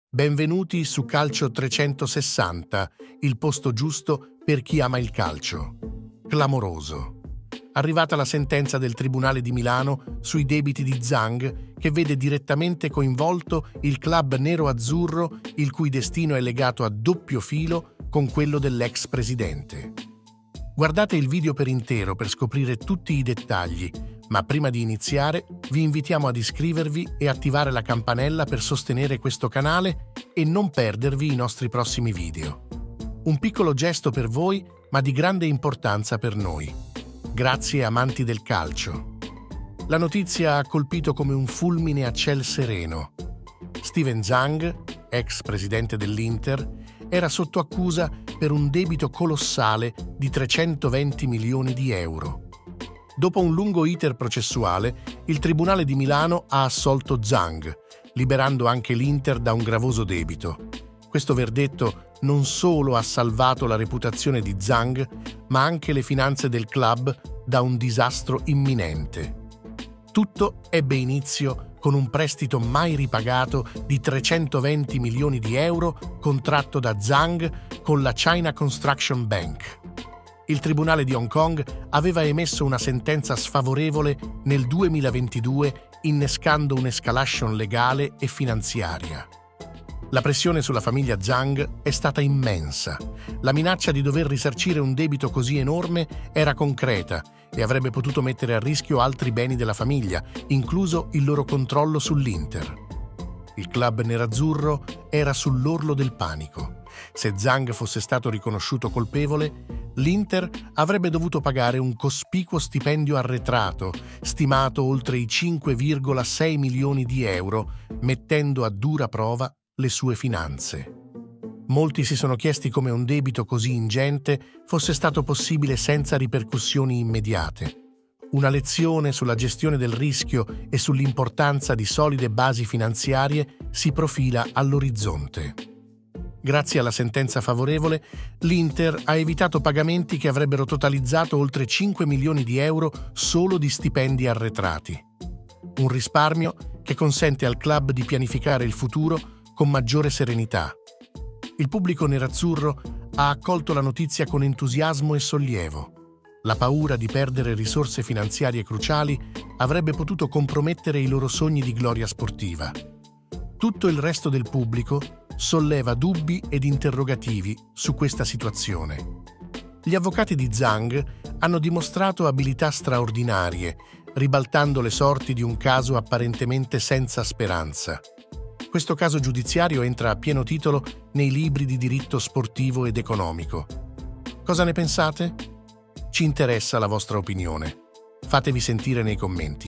Benvenuti su Calcio 360, il posto giusto per chi ama il calcio. Clamoroso. Arrivata la sentenza del Tribunale di Milano sui debiti di Zhang, che vede direttamente coinvolto il club nero-azzurro, il cui destino è legato a doppio filo con quello dell'ex presidente. Guardate il video per intero per scoprire tutti i dettagli, ma prima di iniziare vi invitiamo ad iscrivervi e attivare la campanella per sostenere questo canale e non perdervi i nostri prossimi video. Un piccolo gesto per voi, ma di grande importanza per noi. Grazie amanti del calcio. La notizia ha colpito come un fulmine a ciel sereno. Steven Zhang, ex presidente dell'Inter, era sotto accusa per un debito colossale di 320 milioni di euro. Dopo un lungo iter processuale, il Tribunale di Milano ha assolto Zhang, liberando anche l'Inter da un gravoso debito. Questo verdetto non solo ha salvato la reputazione di Zhang, ma anche le finanze del club da un disastro imminente. Tutto ebbe inizio con un prestito mai ripagato di 320 milioni di euro contratto da Zhang con la China Construction Bank. Il Tribunale di Hong Kong aveva emesso una sentenza sfavorevole nel 2022, innescando un'escalation legale e finanziaria. La pressione sulla famiglia Zhang è stata immensa. La minaccia di dover risarcire un debito così enorme era concreta e avrebbe potuto mettere a rischio altri beni della famiglia, incluso il loro controllo sull'Inter. Il club nerazzurro era sull'orlo del panico. Se Zhang fosse stato riconosciuto colpevole, l'Inter avrebbe dovuto pagare un cospicuo stipendio arretrato, stimato oltre i 5,6 milioni di euro, mettendo a dura prova le sue finanze. Molti si sono chiesti come un debito così ingente fosse stato possibile senza ripercussioni immediate. Una lezione sulla gestione del rischio e sull'importanza di solide basi finanziarie si profila all'orizzonte. Grazie alla sentenza favorevole, l'Inter ha evitato pagamenti che avrebbero totalizzato oltre 5 milioni di euro solo di stipendi arretrati. Un risparmio che consente al club di pianificare il futuro con maggiore serenità. Il pubblico nerazzurro ha accolto la notizia con entusiasmo e sollievo. La paura di perdere risorse finanziarie cruciali avrebbe potuto compromettere i loro sogni di gloria sportiva. Tutto il resto del pubblico solleva dubbi ed interrogativi su questa situazione. Gli avvocati di Zhang hanno dimostrato abilità straordinarie, ribaltando le sorti di un caso apparentemente senza speranza. Questo caso giudiziario entra a pieno titolo nei libri di diritto sportivo ed economico. Cosa ne pensate? Ci interessa la vostra opinione. Fatevi sentire nei commenti.